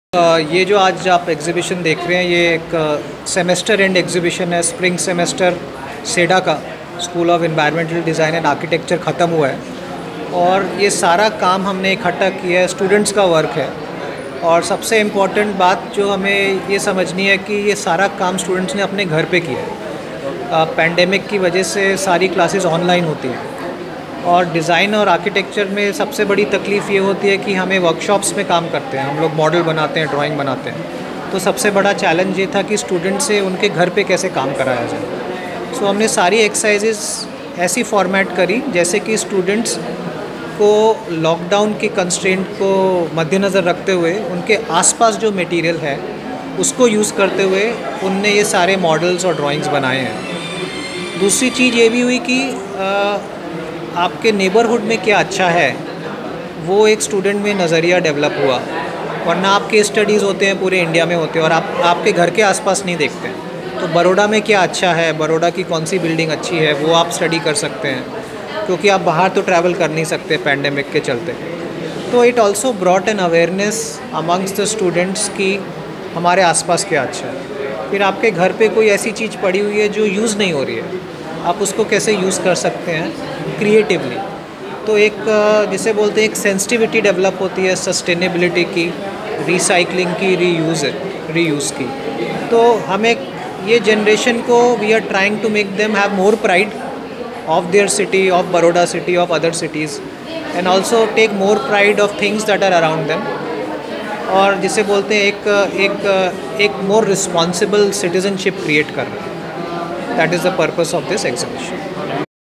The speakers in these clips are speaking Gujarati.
ये जो आज आप एग्ज़िबिशन देख रहे हैं, ये एक सेमेस्टर एंड एग्ज़िबिशन है। स्प्रिंग सेमेस्टर सेडा का school of environmental design and architecture ख़त्म हुआ है और ये सारा काम हमने इकट्ठा किया है, स्टूडेंट्स का वर्क है। और सबसे इम्पॉर्टेंट बात जो हमें ये समझनी है कि ये सारा काम स्टूडेंट्स ने अपने घर पे किया है। पैंडेमिक की वजह से सारी क्लासेस ऑनलाइन होती हैं और डिज़ाइन और आर्किटेक्चर में सबसे बड़ी तकलीफ़ ये होती है कि हमें वर्कशॉप्स में काम करते हैं, हम लोग मॉडल बनाते हैं, ड्राइंग बनाते हैं। तो सबसे बड़ा चैलेंज ये था कि स्टूडेंट से उनके घर पे कैसे काम कराया जाए। सो हमने सारी एक्सरसाइजेस ऐसी फॉर्मेट करी जैसे कि स्टूडेंट्स को लॉकडाउन की कंस्ट्रेंट को मद्देनज़र रखते हुए उनके आसपास जो मटेरियल है उसको यूज़ करते हुए उनने ये सारे मॉडल्स और ड्राइंग्स बनाए हैं। दूसरी चीज़ ये भी हुई कि आपके नेबरहुड में क्या अच्छा है वो एक स्टूडेंट में नज़रिया डेवलप हुआ। वरना आप केस स्टडीज़ होते हैं पूरे इंडिया में होते हैं और आप आपके घर के आसपास नहीं देखते हैं। तो बड़ौदा में क्या अच्छा है, बड़ौदा की कौन सी बिल्डिंग अच्छी है, वो आप स्टडी कर सकते हैं क्योंकि आप बाहर तो ट्रैवल कर नहीं सकते पैंडेमिक के चलते। तो it also brought an awareness amongst the students की हमारे आसपास क्या अच्छा है। फिर आपके घर पे कोई ऐसी चीज़ पड़ी हुई है जो यूज़ नहीं हो रही है, आप उसको कैसे यूज़ कर सकते हैं क्रिएटिवली। तो एक जिसे बोलते हैं एक सेंसिटिविटी डेवलप होती है सस्टेनेबिलिटी की, रिसाइकलिंग की, रीयूज़ की। तो हमें ये जनरेशन को we are trying to make them have more pride of their city, of Baroda city, of other cities, and also take more pride of things that are around them। और जिसे बोलते हैं एक more responsible citizenship create कर रहा है। That is the purpose of this exhibition।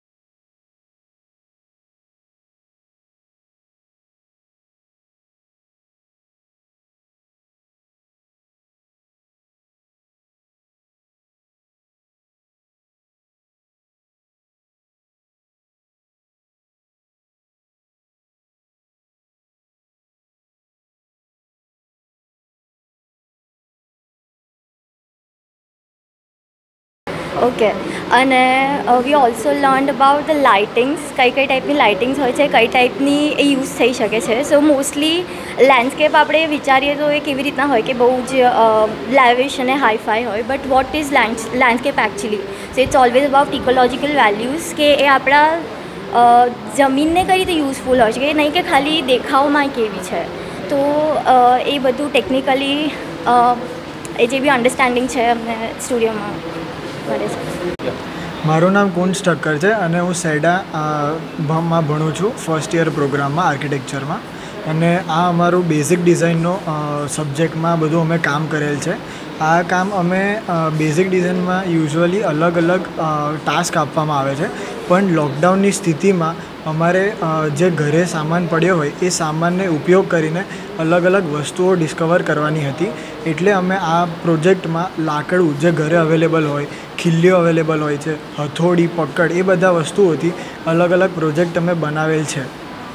Okay અને we also learned about the lightings, કઈ કઈ ટાઈપની લાઇટિંગ્સ હોય છે, કઈ ટાઈપની એ યુઝ થઈ શકે છે. સો મોસ્ટલી લેન્ડસ્કેપ આપણે વિચારીએ તો એ કેવી રીતના હોય કે બહુ જ લેવિશ અને હાઈફાઈ હોય, but what is landscape actually. So it's always about ecological values કે એ આપણા જમીનને કઈ રીતે યુઝફુલ હોય છે, કે નહીં કે ખાલી દેખાવમાં કેવી છે. તો એ બધું ટેકનિકલી એ જે બી અન્ડરસ્ટેન્ડિંગ છે અમને સ્ટુડિયોમાં મળે છે. મારું નામ કુંજ ઠક્કર છે અને હું સેડામાં ભણું છું ફર્સ્ટ યર પ્રોગ્રામમાં આર્કિટેક્ચરમાં. અને આ અમારું બેઝિક ડિઝાઇનનો સબ્જેક્ટમાં બધું અમે કામ કરેલ છે. આ કામ અમે બેઝિક ડિઝાઇનમાં યુઝ્યુઅલી અલગ અલગ ટાસ્ક આપવામાં આવે છે, પણ લોકડાઉનની સ્થિતિમાં અમારે જે ઘરે સામાન પડ્યો હોય એ સામાનને ઉપયોગ કરીને અલગ અલગ વસ્તુઓ ડિસ્કવર કરવાની હતી. એટલે અમે આ પ્રોજેક્ટમાં લાકડું જે ઘરે અવેલેબલ હોય, ખીલીઓ અવેલેબલ હોય છે, હથોડી, પકડ, એ બધા વસ્તુઓથી અલગ અલગ પ્રોજેક્ટ અમે બનાવેલ છે.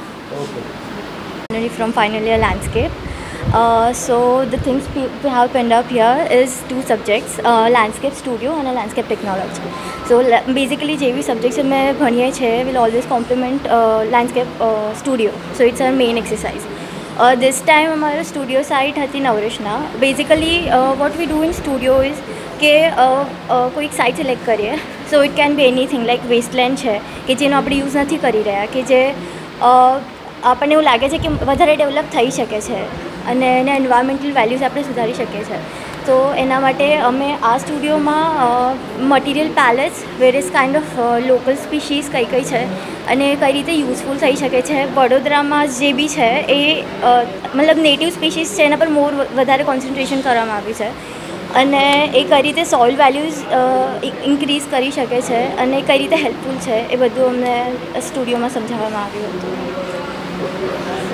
From final year landscape. So the things we have penned up here is two subjects, landscape studio and a landscape technology. So basically જે બી સબ્જેક્ટ્સ અમે ભણીએ છીએ will always complement landscape studio. So it's our main exercise. This time અમારો સ્ટુડિયો સાઇટ હતી Navrachana. Basically what we do in studio is કે કોઈક સાઇટ સિલેક્ટ કરીએ. So it can be anything like wasteland છે કે જેનો આપણે યુઝ નથી કરી રહ્યા, કે જે આપણને એવું લાગે છે કે વધારે ડેવલપ થઈ શકે છે અને એને એન્વાયરમેન્ટલ વેલ્યુઝ આપણે સુધારી શકીએ છીએ. તો એના માટે અમે આ સ્ટુડિયોમાં material palettes, various kind of local species કઈ કઈ છે અને કઈ રીતે યુઝફુલ થઈ શકે છે. વડોદરામાં જે બી છે એ મતલબ નેટિવ સ્પીશીઝ છે, એના પર વધારે કોન્સન્ટ્રેશન કરવામાં આવ્યું છે અને એ કઈ રીતે સોઇલ વેલ્યુઝ ઇન્ક્રીઝ કરી શકે છે અને કઈ રીતે હેલ્પફુલ છે એ બધું અમને સ્ટુડિયોમાં સમજાવવામાં આવ્યું હતું.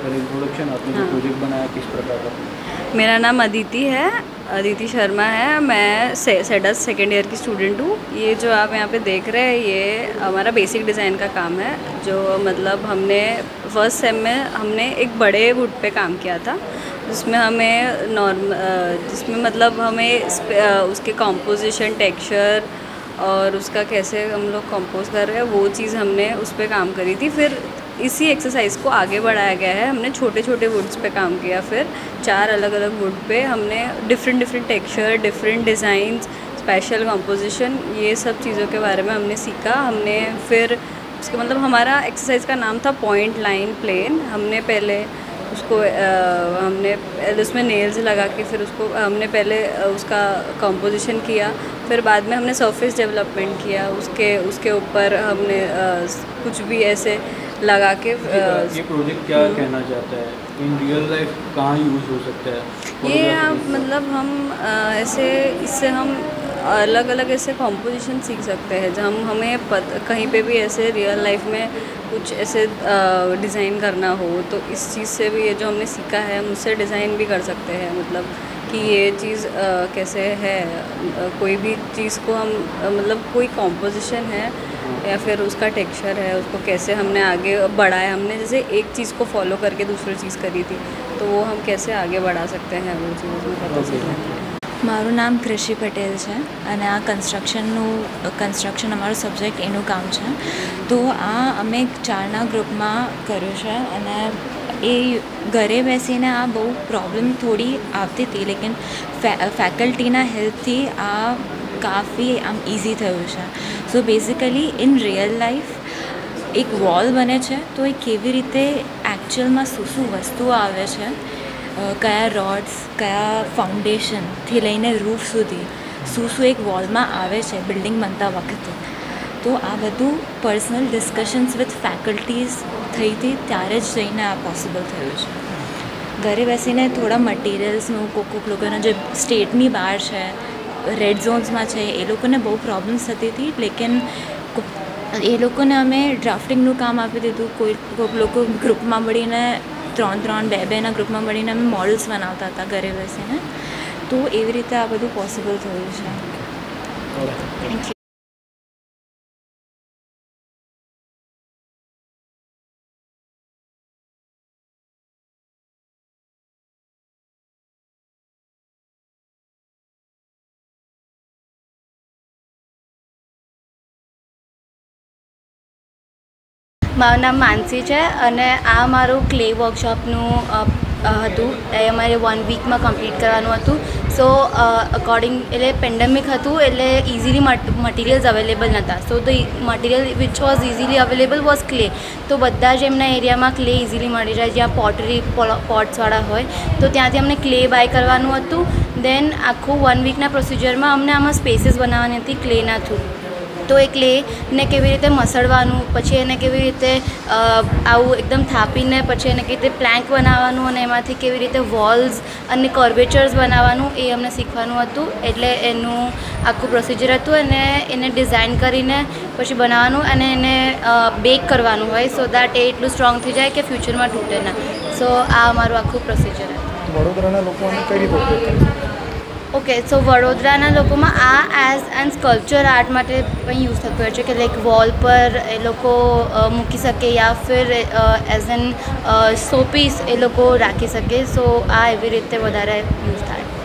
इंट्रोडक्शन, आपने जो प्रोजेक्ट बनाया किस प्रकार का? मेरा नाम अदिति है, अदिति शर्मा है। मैं सेडास सेकेंड ईयर की स्टूडेंट हूँ। ये जो आप यहाँ पे देख रहे हैं ये हमारा बेसिक डिज़ाइन का काम है, जो मतलब हमने फर्स्ट सेम में हमने एक बड़े वुड पे काम किया था, जिसमें हमें जिसमें मतलब हमें उसके कॉम्पोजिशन, टेक्सचर और उसका कैसे हम लोग कंपोज कर रहे हैं वो चीज़ हमने उस पर काम करी थी। फिर इसी एक्सरसाइज को आगे बढ़ाया गया है, हमने छोटे छोटे वुड्स पे काम किया। फिर 4 अलग अलग वुड पे हमने different texture, different designs, special composition, ये सब चीज़ों के बारे में हमने सीखा। हमने फिर उसके मतलब हमारा एक्सरसाइज का नाम था पॉइंट लाइन प्लेन। हमने पहले उसको हमने उसमें नेल्स लगा के फिर उसको हमने पहले उसका कंपोजिशन किया। फिर बाद में हमने सरफेस डेवलपमेंट किया, उसके ऊपर हमने कुछ भी ऐसे लगा के। ये प्रोजेक्ट क्या कहना चाहता है, इन रियल लाइफ कहाँ यूज़ हो सकता है? ये आप मतलब हम ऐसे इससे हम अलग अलग ऐसे कॉम्पोजिशन सीख सकते हैं, जब हमें कहीं पे भी ऐसे रियल लाइफ में कुछ ऐसे डिज़ाइन करना हो तो इस चीज़ से भी ये जो हमने सीखा है हम उससे डिज़ाइन भी कर सकते हैं। मतलब कि ये चीज़ कैसे है, कोई भी चीज़ को हम मतलब कोई कॉम्पोजिशन है या फिर उसका टेक्सचर है, उसको कैसे हमने आगे बढ़ाया। हमने जैसे एक चीज़ को फॉलो करके दूसरी चीज़ करी थी तो वो हम कैसे आगे बढ़ा सकते हैं वो चीज़ उसमें पता चलती है। મારું નામ કૃષિ પટેલ છે અને આ કન્સ્ટ્રક્શન અમારો સબ્જેક્ટ એનું કામ છે। તો આ અમે 4ના ગ્રુપમાં કર્યું છે અને એ ઘરે બેસીને આ બહુ પ્રોબ્લેમ થોડી આવતી હતી, લેકિન ફેકલ્ટીના હેલ્પથી આ કાફી આમ ઇઝી થયું છે। So basically in real life એક વોલ બને છે તો એ કેવી રીતે એકચ્યુઅલમાં શું વસ્તુઓ આવે છે, કયા રોડ્સ, કયા ફાઉન્ડેશનથી લઈને રૂફ સુધી શું એક વોલમાં આવે છે બિલ્ડિંગ બનતા વખતે। તો આ બધું પર્સનલ ડિસ્કશન્સ વિથ ફેકલ્ટીઝ થઈ હતી ત્યારે જ જઈને આ પોસિબલ થયું છે। ઘરે બેસીને થોડા મટીરિયલ્સનું કોક લોકોના જે સ્ટેટની બહાર છે, રેડ ઝોન્સમાં છે, એ લોકોને બહુ પ્રોબ્લેમ્સ થતી હતી, લેકિન એ લોકોને અમે ડ્રાફ્ટિંગનું કામ આપી દીધું। કોઈક લોકો ગ્રુપમાં મળીને 3-3, 2-2ના ગ્રુપમાં મળીને અમે મોડલ્સ બનાવતા હતા ઘરે બેસીને। તો એવી રીતે આ બધું પોસિબલ થયું છે। Thank you. મારું નામ માનસી છે અને આ મારું ક્લે વર્કશોપનું હતું। એ અમારે 1 વીકમાં કમ્પ્લીટ કરવાનું હતું। સો અકોર્ડિંગ એટલે પેન્ડેમિક હતું એટલે ઇઝીલી મટીરિયલ્સ અવેલેબલ નહોતા। So the material which was easily available was clay. તો બધા જ એમના એરિયામાં ક્લે ઇઝીલી મળી જાય, જ્યાં પોટરી પોટ્સવાળા હોય તો ત્યાંથી અમને ક્લે બાય કરવાનું હતું। દેન આખું 1 વીકના પ્રોસિજરમાં અમને આમાં સ્પેસીસ બનાવવાની હતી ક્લેના થ્રુ। તો એ ક્લેને કેવી રીતે મસળવાનું, પછી એને કેવી રીતે આવું એકદમ થાપીને પછી એને કેવી રીતે પ્લેન્ક બનાવવાનું અને એમાંથી કેવી રીતે વોલ્સ અને કર્વેચર્સ બનાવવાનું એ અમને શીખવાનું હતું। એટલે એનું આખું પ્રોસિજર હતું અને એને ડિઝાઇન કરીને પછી બનાવવાનું અને એને બેક કરવાનું હોય સો દેટ એ એટલું સ્ટ્રોંગ થઈ જાય કે ફ્યુચરમાં તૂટે ના। સો આ અમારું આખું પ્રોસિજર હતું। વડોદરાના લોકોને કઈ રીતે ઉપયોગ કરે? ઓકે, સો વડોદરાના લોકોમાં આ એઝ એન્ડ સ્કલ્પચર આર્ટ માટે પણ યુઝ થતું હોય છે કે લાઈક વોલ પર એ લોકો મૂકી શકે યા ફિર એઝ એન શોપીસ એ લોકો રાખી શકે। સો આ એવી રીતે વધારે યુઝ થાય।